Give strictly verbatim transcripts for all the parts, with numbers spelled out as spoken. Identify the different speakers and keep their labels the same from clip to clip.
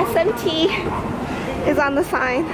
Speaker 1: S M T is on the sign.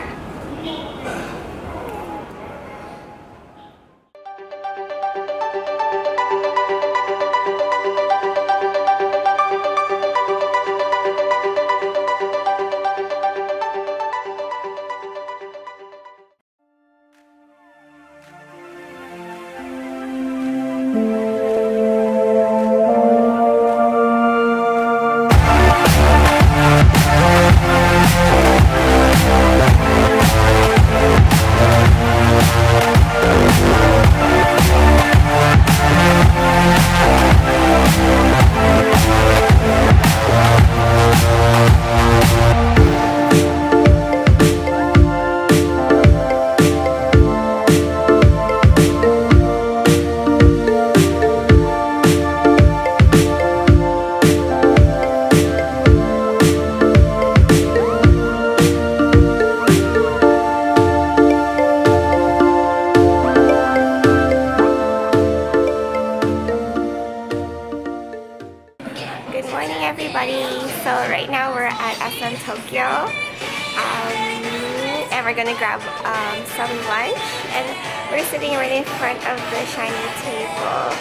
Speaker 1: So right now we're at S M T Tokyo, um, and we're gonna grab um, some lunch, and we're sitting right in front of the shiny table.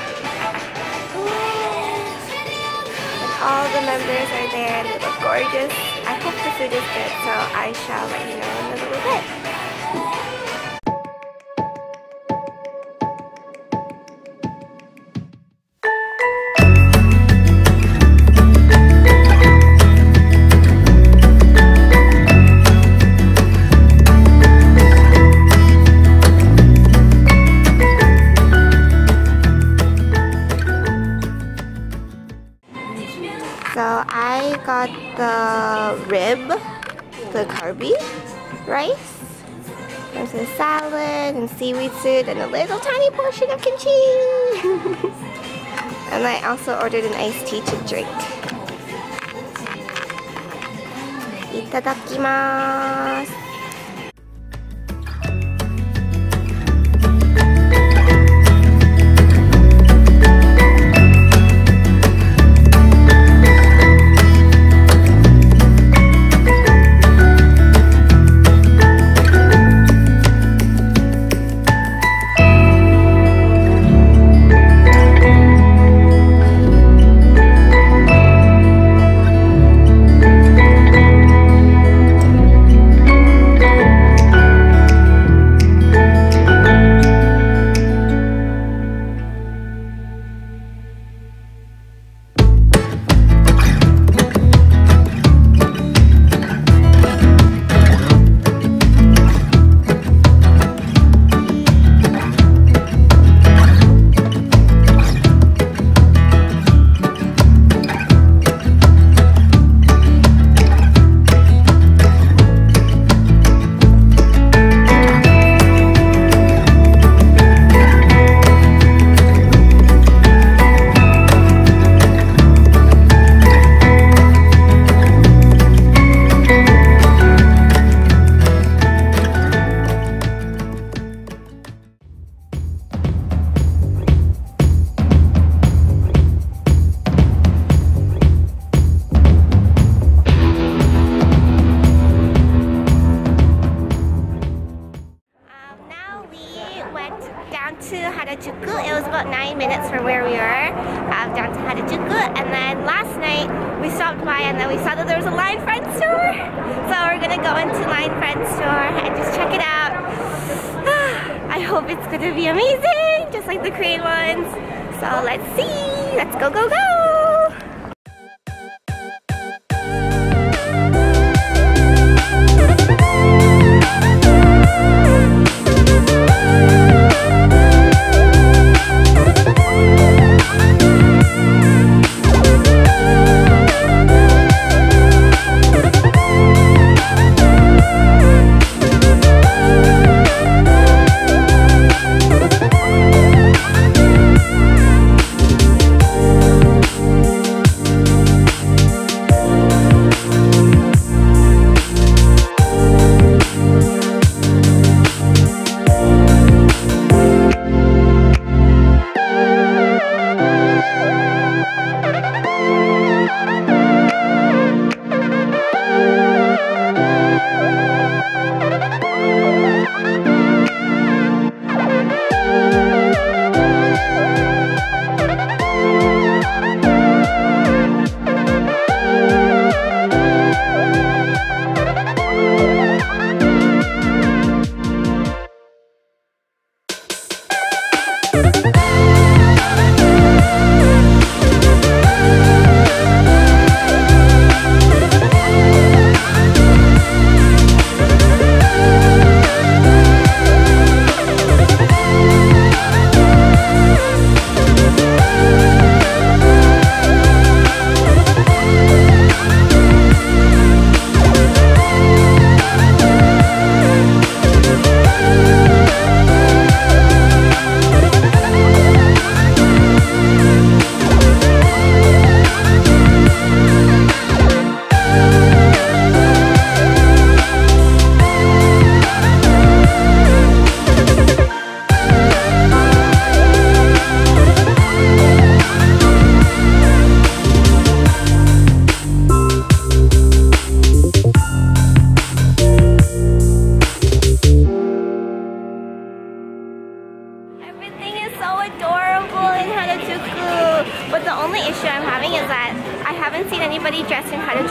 Speaker 1: And all the members are there and they look gorgeous. I hope the food is good, so I shall let you know in a little bit. So I got the rib, the carby rice, there's a salad and seaweed soup and a little tiny portion of kimchi. And I also ordered an iced tea to drink. Itadakimasu. To Harajuku. It was about nine minutes from where we were, um, down to Harajuku, and then last night we stopped by and then we saw that there was a Line Friend store, so we're gonna go into Line Friend store and just check it out. I hope it's gonna be amazing, just like the Korean ones. So let's see, let's go go go.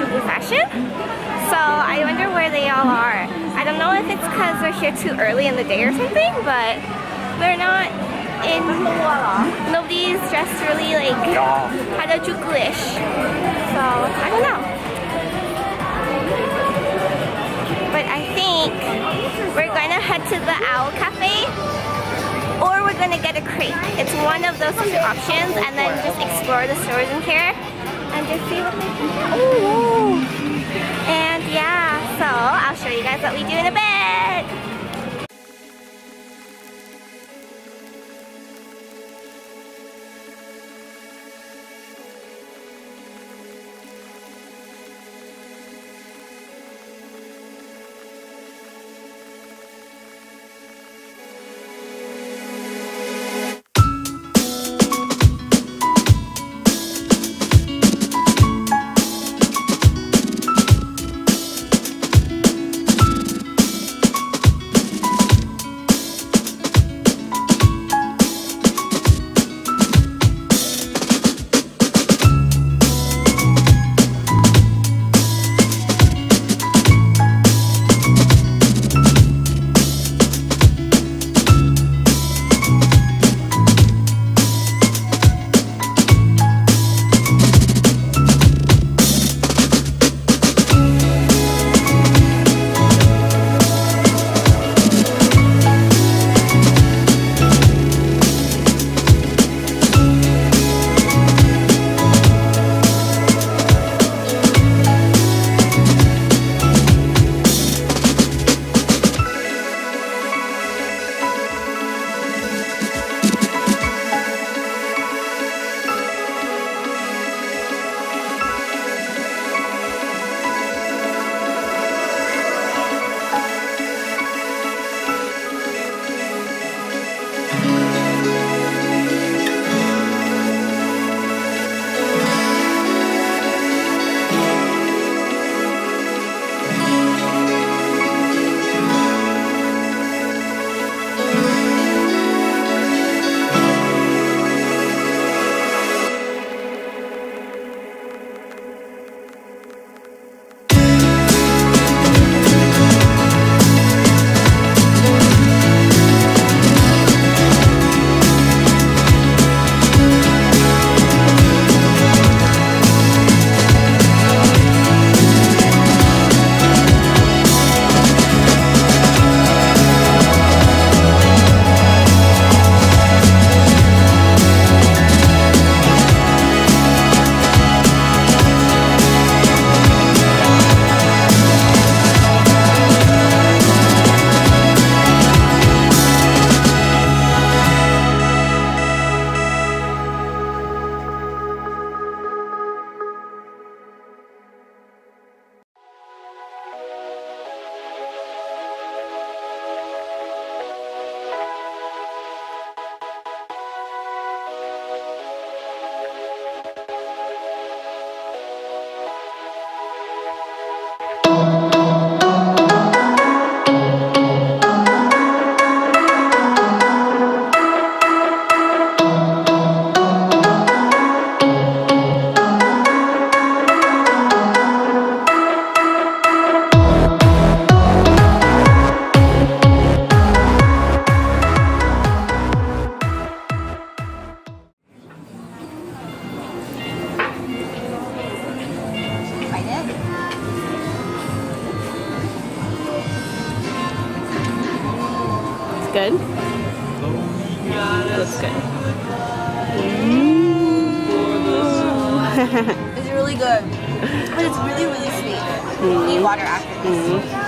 Speaker 1: Harajuku fashion. So I wonder where they all are. I don't know if it's because they're here too early in the day or something, but they're not in, nobody's dressed really like Harajuku-ish. So I don't know. But I think we're gonna head to the Owl Cafe, or we're gonna get a crepe. It's one of those two options, and then just explore the stores in here and just see what they can do. Ooh. And yeah, so I'll show you guys what we do in a bit.
Speaker 2: good? It looks good.
Speaker 3: It's really good. But it's really, really sweet. Mm-hmm. Need water after this. Mm-hmm.